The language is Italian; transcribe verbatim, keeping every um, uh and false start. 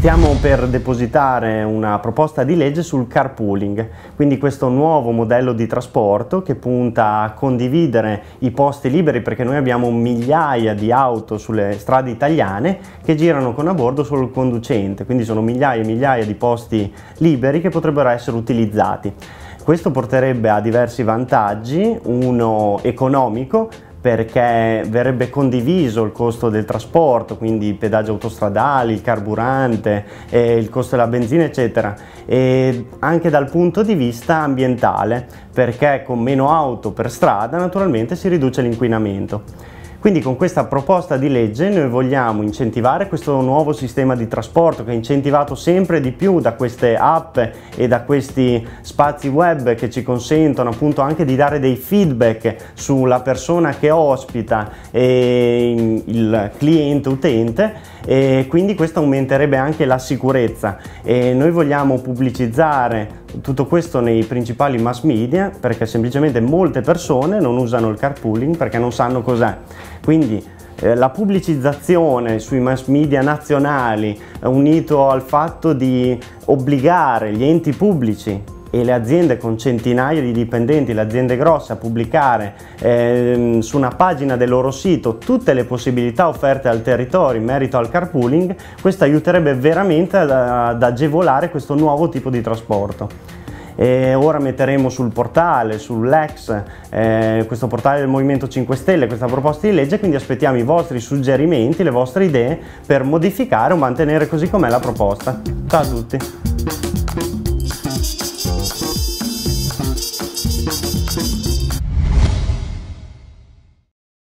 Stiamo per depositare una proposta di legge sul carpooling, quindi questo nuovo modello di trasporto che punta a condividere i posti liberi, perché noi abbiamo migliaia di auto sulle strade italiane che girano con a bordo solo il conducente, quindi sono migliaia e migliaia di posti liberi che potrebbero essere utilizzati. Questo porterebbe a diversi vantaggi, uno economico, perché verrebbe condiviso il costo del trasporto, quindi i pedaggi autostradali, il carburante, eh, il costo della benzina eccetera, e anche dal punto di vista ambientale, perché con meno auto per strada naturalmente si riduce l'inquinamento. Quindi con questa proposta di legge noi vogliamo incentivare questo nuovo sistema di trasporto che è incentivato sempre di più da queste app e da questi spazi web che ci consentono appunto anche di dare dei feedback sulla persona che ospita e il cliente utente, e quindi questo aumenterebbe anche la sicurezza. E noi vogliamo pubblicizzare tutto questo nei principali mass media, perché semplicemente molte persone non usano il carpooling perché non sanno cos'è. Quindi eh, la pubblicizzazione sui mass media nazionali, unito al fatto di obbligare gli enti pubblici e le aziende con centinaia di dipendenti, le aziende grosse, a pubblicare eh, su una pagina del loro sito tutte le possibilità offerte al territorio in merito al carpooling, questo aiuterebbe veramente ad, ad agevolare questo nuovo tipo di trasporto. E ora metteremo sul portale, sull'X, eh, questo portale del Movimento cinque Stelle, questa proposta di legge, quindi aspettiamo i vostri suggerimenti, le vostre idee per modificare o mantenere così com'è la proposta. Ciao a tutti!